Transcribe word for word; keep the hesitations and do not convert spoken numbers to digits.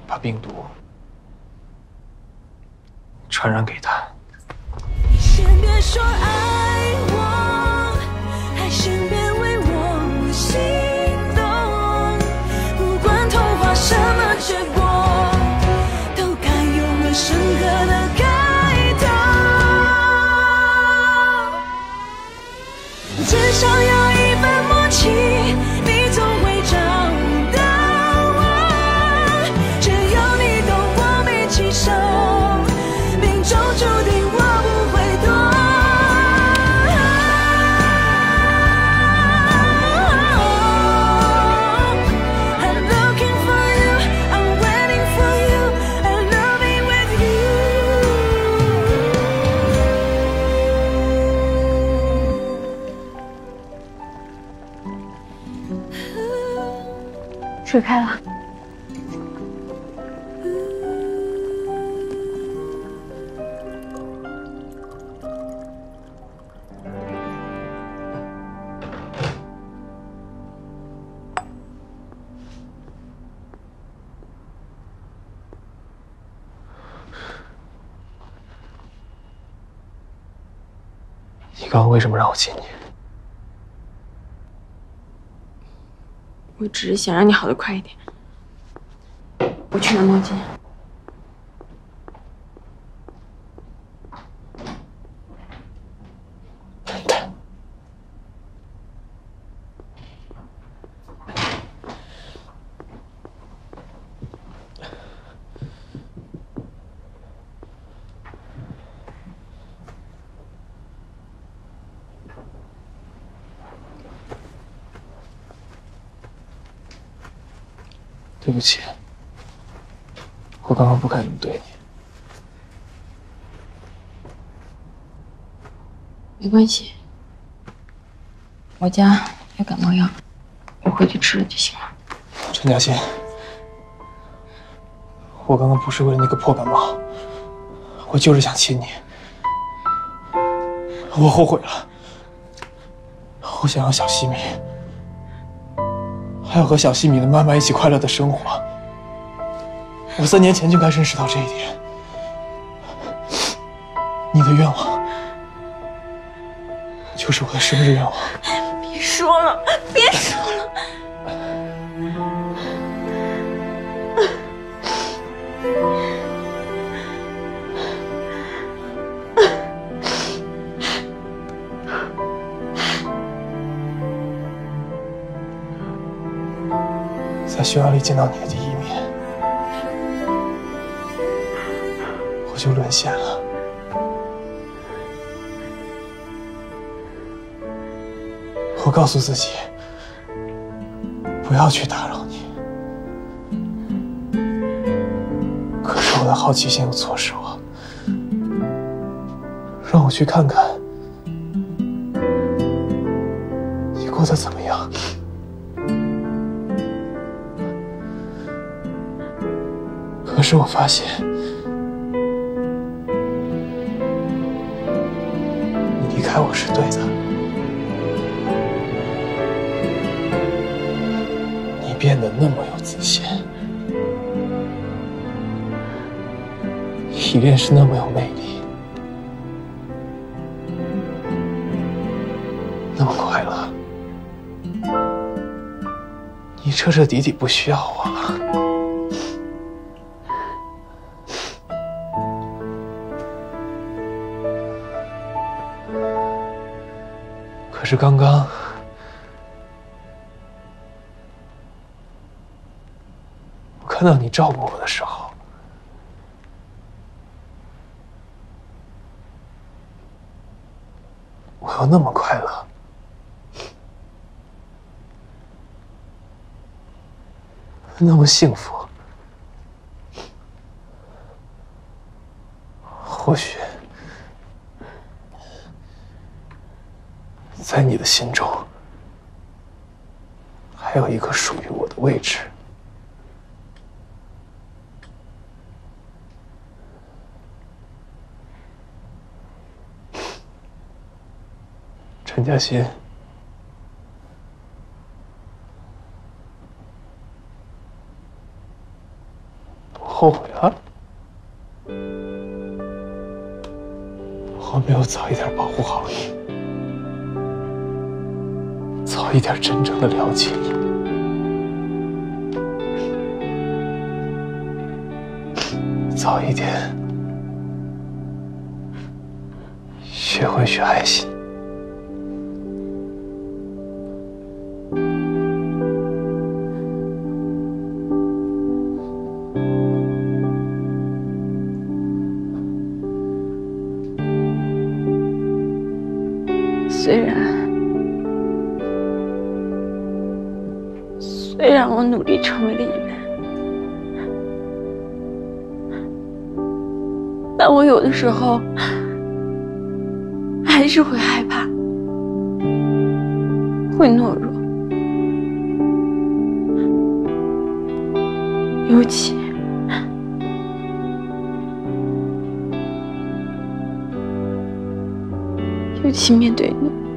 把病毒传染给他。 先别说爱我，还先别为我心动。不管童话什么结果，都该有个深刻的开头。至少有一份默契，你总会找到我。只有你懂我没起手，命中注定我不会躲。I'm looking for you, I'm waiting for you, I'm loving with you。 水开了。 你刚刚为什么让我亲你？ 我只是想让你好的快一点。我去拿毛巾。 笨蛋！对不起，我刚刚不该这么对你。 没关系，我家有感冒药，我回去吃了就行了。 陈嘉欣，我刚刚不是为了那个破感冒，我就是想亲你。我后悔了，我想要小西米，还要和小西米的妈妈一起快乐的生活。我三年前就该认识到这一点。你的愿望就是我的生日愿望。 别说了，别说了。 在学校里见到你的第一面，我就沦陷了。我告诉自己，不要去打扰你。可是我的好奇心又促使我，让我去看看你过得怎么样。可是我发现，你离开我是对的。你变得那么有自信，依恋是那么有魅力，那么快乐。你彻彻底底不需要我了。可是刚刚，我看到你照顾我的时候，我又那么快乐。那么幸福。或许，在你的心中，还有一个属于我的位置。陈嘉欣， 后悔啊？我没有早一点保护好你，早一点真正的了解你。早一点学会去爱惜你。 虽然，虽然我努力成为了一人，但我有的时候还是会害怕，会懦弱，尤其尤其面对你。